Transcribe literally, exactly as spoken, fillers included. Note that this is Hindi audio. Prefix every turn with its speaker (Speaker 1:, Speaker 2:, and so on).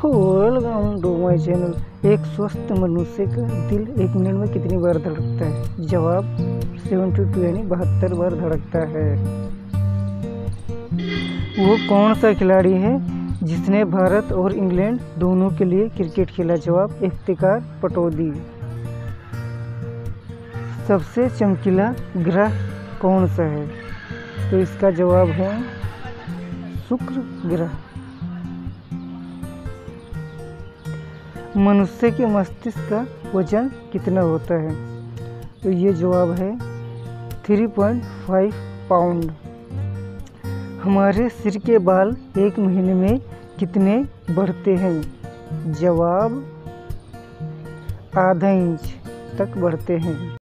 Speaker 1: Welcome to my channel. एक स्वस्थ मनुष्य का दिल एक मिनट में कितनी बार धड़कता है? जवाब सेवेंटी टू यानी बहत्तर बार धड़कता है। वो कौन सा खिलाड़ी है जिसने भारत और इंग्लैंड दोनों के लिए क्रिकेट खेला? जवाब इफ्तिकार पटौदी। सबसे चमकीला ग्रह कौन सा है? तो इसका जवाब है शुक्र ग्रह। मनुष्य के मस्तिष्क का वजन कितना होता है? तो ये जवाब है थ्री पॉइंट फाइव पाउंड। हमारे सिर के बाल एक महीने में कितने बढ़ते हैं? जवाब आधा इंच तक बढ़ते हैं।